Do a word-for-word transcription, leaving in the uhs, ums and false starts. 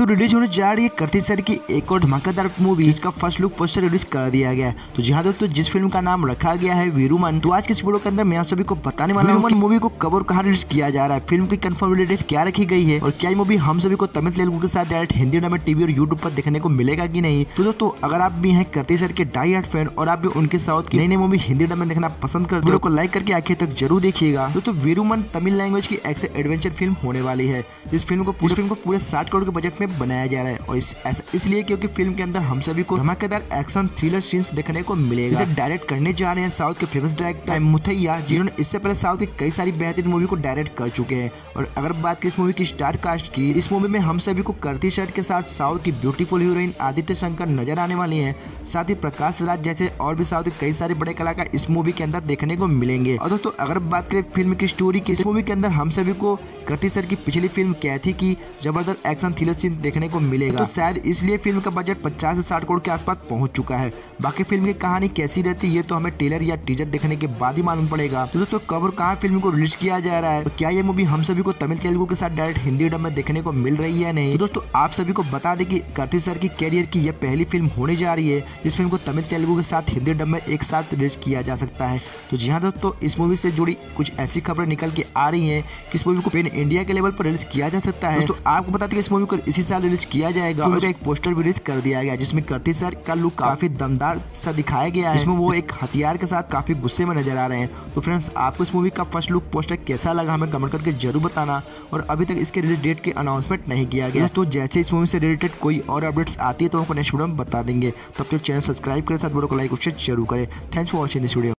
Release होने जा रही है कृति सर की एक और धमाकेदार मूवी, जिसका फर्स्ट लुक पोस्टर रिलीज कर दिया गया है। तो जी हाँ दोस्तों, जिस फिल्म का नाम रखा गया है वीरुमन, तो आज के इस वीडियो के अंदर मैं आप सभी को बताने वाला हूँ मूवी को कब और कहाँ रिलीज किया जा रहा है, फिल्म की कंफर्म डेट क्या रखी गई है और क्या ये मूवी हम सभी को तमिल तेलुगु के साथ डायरेक्ट हिंदी में टीवी और यूट्यूब पर देखने को मिलेगा कि नहीं। तो दोस्तों, अगर आप भी हैं कृति सर के डाई हार्ट फैन और आप भी उनके साउथ की नई नई मूवी हिंदी में देखना पसंद करते हो, वीडियो को लाइक करके आखिर तक जरूर देखिएगा। दोस्तों, वीरुमन तमिल लैंग्वेज की एक्शन एडवेंचर फिल्म होने वाली है। जिस फिल्म को पूरी फिल्म को पूरे साठ करोड़ के बजट में बनाया जा रहा है और इस ऐसा इसलिए क्योंकि फिल्म के अंदर हम सभी को धमाकेदार एक्शन थ्रिलर सीन्स देखने को मिलेगा। इसे डायरेक्ट करने जा रहे हैं साउथ के फेमस डायरेक्टर मुथैया, जिन्होंने इससे पहले साउथ की कई सारी बेहतरीन मूवी को डायरेक्ट कर चुके हैं। और अगर बात करें इस मूवी की स्टार कास्ट की, इस मूवी में हम सभी को कृति सर के साथ साउथ की ब्यूटीफुल हीरोइन आदित्य शंकर नजर आने वाली है। साथ ही प्रकाश राज जैसे और भी साउथ के कई सारे बड़े कलाकार इस मूवी के अंदर देखने को मिलेंगे। और दोस्तों, अगर बात करें फिल्म की स्टोरी की, इस मूवी के अंदर हम सभी को कृति सर की पिछली फिल्म कैथी की जबरदस्त एक्शन थ्रिलर सीन देखने को मिलेगा। तो शायद इसलिए फिल्म का बजट पचास से साठ करोड़ के आसपास पहुंच चुका है। बाकी फिल्म की कहानी कैसी रहती है ये तो हमें ट्रेलर या टीजर देखने के बाद ही मालूम पड़ेगा। तो दोस्तों, कब और कहाँ फिल्म को रिलीज किया जा रहा है और क्या ये मूवी हम सभी को तमिल तेलुगु के साथ डायरेक्ट हिंदी डब में देखने को मिल रही है नहीं। तो दोस्तों, आप सभी को बता दें कि कृति सर की कैरियर की यह पहली फिल्म होने जा रही है जिस फिल्म को तमिल तेलुगु के साथ हिंदी डब में एक साथ रिलीज किया जा सकता है। तो जी हाँ दोस्तों, इस मूवी से जुड़ी कुछ ऐसी खबरें निकल के आ रही है कि इस मूवी को पेन इंडिया के लेवल पर रिलीज किया जा सकता है। तो आपको बता दें कि इस मूवी को इसी साल रिलीज किया जाएगा और एक पोस्टर भी रिलीज कर दिया गया जिसमें कृति सर का लुक काफी दमदार सा दिखाया गया है। इसमें वो एक हथियार के साथ काफी गुस्से में नजर आ रहे हैं। तो फ्रेंड्स, आपको इस मूवी का फर्स्ट लुक पोस्टर कैसा लगा हमें कमेंट करके जरूर बताना। और अभी तक इसके रिलीज डेट की अनाउंसमेंट नहीं किया गया, तो जैसे इस मूवी से रिलेटेड कोई और अपडेट्स आती है तो हमको नेक्स्ट वीडियो में बता देंगे। तब तक चैनल सब्सक्राइब करें, साथ वीडियो को लाइक और शेयर जरूर करें। Thanks for watching this video.